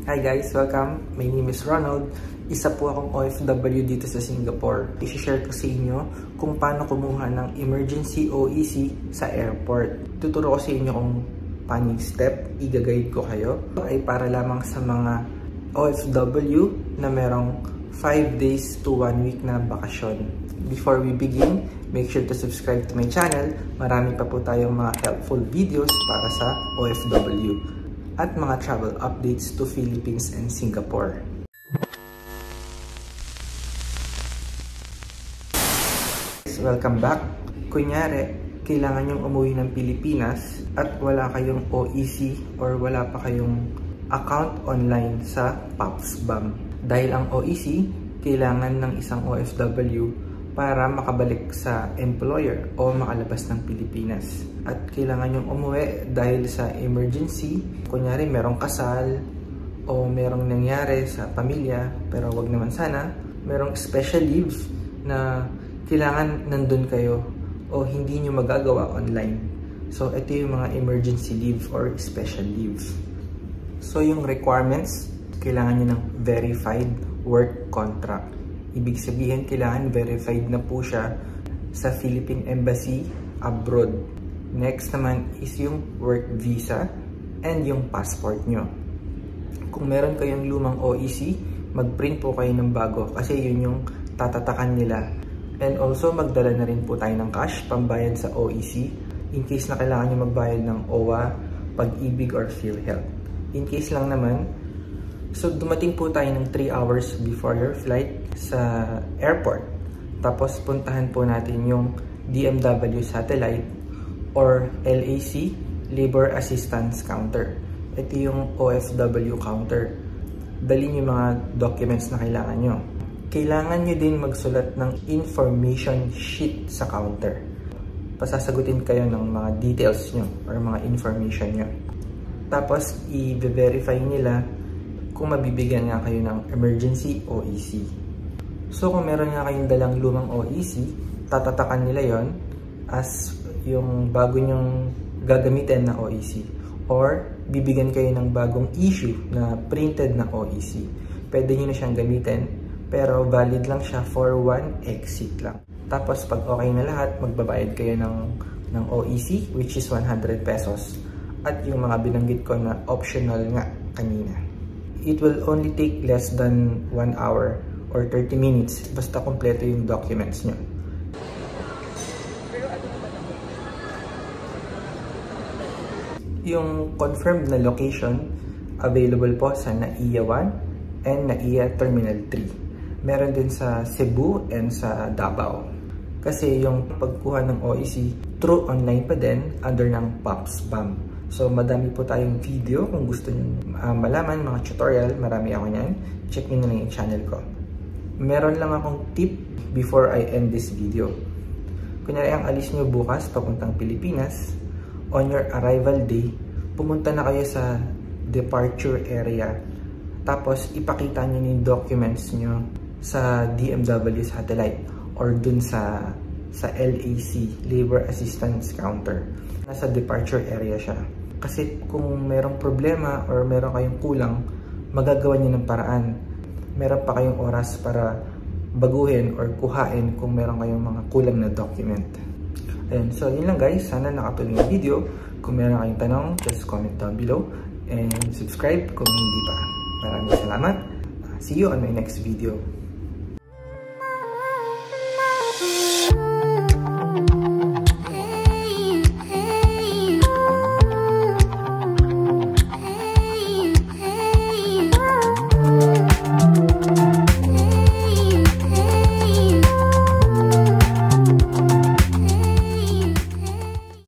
Hi guys, welcome. My name is Ronald. Isa po akong OFW dito sa Singapore. I-share ko sa inyo kung paano kumuha ng emergency OEC sa airport. Tuturo ko sa inyo kung paano yung step, i-guide ko kayo. Ito ay para lamang sa mga OFW na merong 5 days to 1 week na bakasyon. Before we begin, make sure to subscribe to my channel. Marami pa po tayong mga helpful videos para sa OFW at mga travel updates to Philippines and Singapore. Welcome back. Kunyari, kailangan nyong umuwi ng Pilipinas at wala kayong OEC or wala pa kayong account online sa POPSBAM. Dahil ang OEC, kailangan ng isang OFW para makabalik sa employer o makalabas ng Pilipinas. At kailangan yung umuwi dahil sa emergency. Kunyari, merong kasal o merong nangyari sa pamilya, pero wag naman sana. Merong special leave na kailangan nandun kayo o hindi nyo magagawa online. So, ito yung mga emergency leave or special leave. So, yung requirements, kailangan nyo ng verified work contract. Ibig sabihin, kailangan verified na po siya sa Philippine Embassy abroad. Next naman is yung work visa and yung passport nyo. Kung meron kayong lumang OEC, mag-print po kayo ng bago kasi yun yung tatatakan nila. And also, magdala na rin po tayo ng cash pambayad sa OEC in case na kailangan nyo magbayad ng OWA, Pag-ibig or PhilHealth. In case lang naman, so dumating po tayo ng 3 hours before your flight sa airport. Tapos puntahan po natin yung DMW Satellite or LAC, Labor Assistance Counter. Ito yung OFW counter. Dalhin yung mga documents na kailangan nyo. Kailangan nyo din magsulat ng information sheet sa counter. Pasasagutin kayo ng mga details nyo or mga information nyo. Tapos i-verify nila kung mabibigyan nga kayo ng emergency OEC. So kung meron nga kayong dalang lumang OEC, tatatakan nila yon as yung bago nyong gagamitin na OEC. Or bibigyan kayo ng bagong issue na printed na OEC. Pwede nyo na siyang gamitin, pero valid lang siya for one exit lang. Tapos pag okay na lahat, magbabayad kayo ng OEC, which is 100 pesos. At yung mga binanggit ko na optional nga kanina. It will only take less than 1 hour or 30 minutes basta kompleto yung documents nyo. Yung confirmed na location available po sa NAIA 1 and NAIA Terminal 3. Meron din sa Cebu and sa Davao. Kasi yung pagkuha ng OEC through online pa din under ng POPSBAM. So, madami po tayong video. Kung gusto nyo malaman, mga tutorial, marami ako niyan. Check nyo na lang yung channel ko. Meron lang akong tip before I end this video. Kunyari, ang alis nyo bukas papuntang Pilipinas, on your arrival day, pumunta na kayo sa departure area. Tapos, ipakita nyo yung documents nyo sa DMW Satellite or dun sa LAC, Labor Assistance Counter. Nasa departure area siya. Kasi kung merong problema or meron kayong kulang, magagawa niyo ng paraan. Meron pa kayong oras para baguhin or kuhain kung meron kayong mga kulang na document. Ayun, so yun lang guys. Sana nakatulong yung video. Kung meron kayong tanong, just comment down below. And subscribe kung hindi pa. Maraming salamat. See you on my next video.